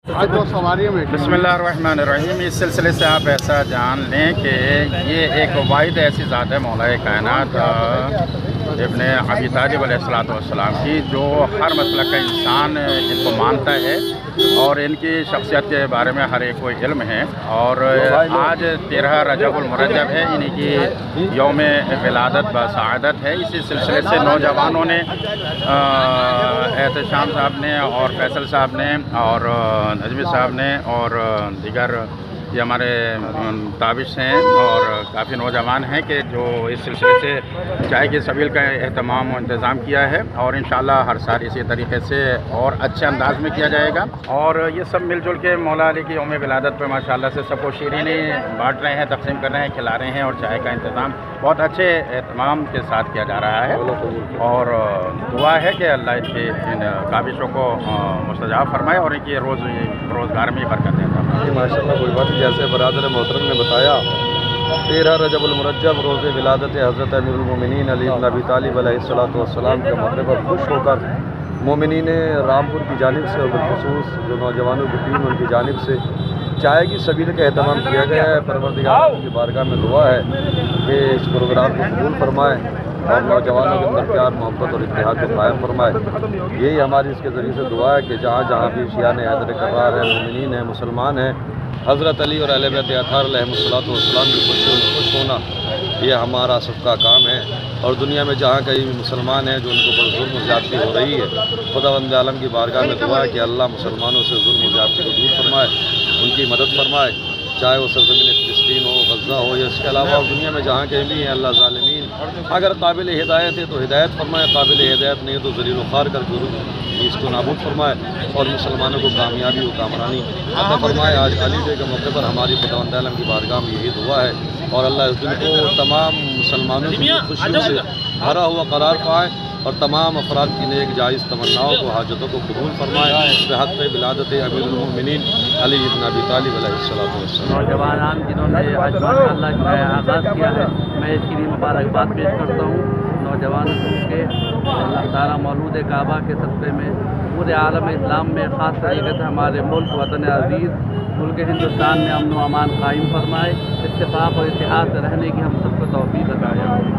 बिस्मिल्लाहिर्रहमानिर्रहीम। इस सिलसिले से आप ऐसा जान लें कि ये एक वाहिद ऐसी ज़ात है मौलाए कायनात इब्न अबी तालिब अलैहिस्सलाम की, जो हर मसलक का इंसान इनको मानता है और इनकी शख्सियत के बारे में हर एक को इल्म है। और आज 13 रजबुल मुरज्जब है, इन्हीं की यौम विलादत व सआदत है। इसी सिलसिले से नौजवानों ने एहतशाम साहब ने और फैसल साहब ने और नजमी साहब ने और दीगर ये हमारे ताबिश हैं और काफ़ी नौजवान हैं कि जो इस सिलसिले से चाय की सबील का एहतमाम और इंतज़ाम किया है, और इंशाअल्लाह हर साल इसी तरीके से और अच्छे अंदाज में किया जाएगा। और ये सब मिलजुल के मौला अली की यौम विलादत पर माशाअल्लाह से सबको शीरीनी बांट रहे हैं, तकसीम कर रहे हैं, खिला रहे हैं, और चाय का इंतज़ाम बहुत अच्छे एहतमाम के साथ किया जा रहा है। और दुआ है कि अल्लाह इनकी इन काबिशों को मुस्तजाब फरमाए और इनकी रोज़गार में बरकत देता है। माशाअल्लाह, कोई बात। जैसे बरादर मोहतरम ने बताया, 13 रजबुल मुरज्जब रोज़ विलादत हज़रत अमीरुल मोमिनीन अली इब्न अबी तालिब अलैहिस्सलाम के मौके पर खुश होकर मोमिनीन रामपुर की जानिब से और बिलखुसूस जो नौजवानों की टीम उनकी जानिब से चाय की सबील का एहतमाम किया गया है। परवरदिगार की बारगाह में दुआ है कि इस प्रोग्राम को कबूल फरमाए और नौजवानों के अंदर प्यार मोहब्बत और इत्तेहाद को कायम फरमाए। यही हमारी इसके ज़रिए से दुआ है कि जहाँ जहाँ भी शियाने हैदर करार है, मोमिनीन है, मुसलमान हैं, हज़रत अली और अहले बैत अताहर अलैहिस्सलाम की खुशियों में खुश होना ये हमारा सबका काम है। और दुनिया में जहाँ कहीं भी मुसलमान हैं जो उनको पर जुल्म ज़्यादती हो रही है, खुदावंद आलम की बारगाह में दुआ है कि अल्लाह मुसलमानों से जुल्म ज़्यादती को दूर फरमाए, उनकी मदद फरमाए, चाहे वो सरज़मीन फ़िलिस्तीन हो, गज़ा हो, या इसके अलावा और दुनिया में जहाँ कहीं भी हैं। अल्लाह ज़ालिमीन अगर काबिल हिदायत है तो हिदायत फरमाए, काबिल हिदायत नहीं तो ज़लील ख़ार कर इसको नाबूद फरमाए और मुसलमानों को कामयाबी व कामरानी अता फरमाए। आज अली डे के मौके पर हमारी खुदावंद आलम की बारगाह में यही दुआ है, और अल्लाह इस दिन को तमाम मुसलमानों की खुशियों से भरा हुआ करार पाए और तमाम अफराद की नेक जायज़ तमन्नाओं को, हाजतों को कबूल फरमाए बहक़ विलादत अमीरुल मोमिनीन अली इब्न अबी तालिब अलैहिस्सलाम। नौजवान जिन्होंने आज माशाअल्लाह जो है आगाज़ किया है, मैं इसकी भी मुबारकबाद पेश करता हूँ नौजवानों के। अल्लाह ताला मौलूद काबा के सदक़े में पूरे आलम इस्लाम में ख़ास तरीके से हमारे मुल्क वतन अज़ीज़ मुल्क हिंदुस्तान में अमन व अमान कायम फरमाए, इत्तेफ़ाक़ और इत्तेहाद से रहने की हम सबको तौफ़ीक़ अता फरमाए।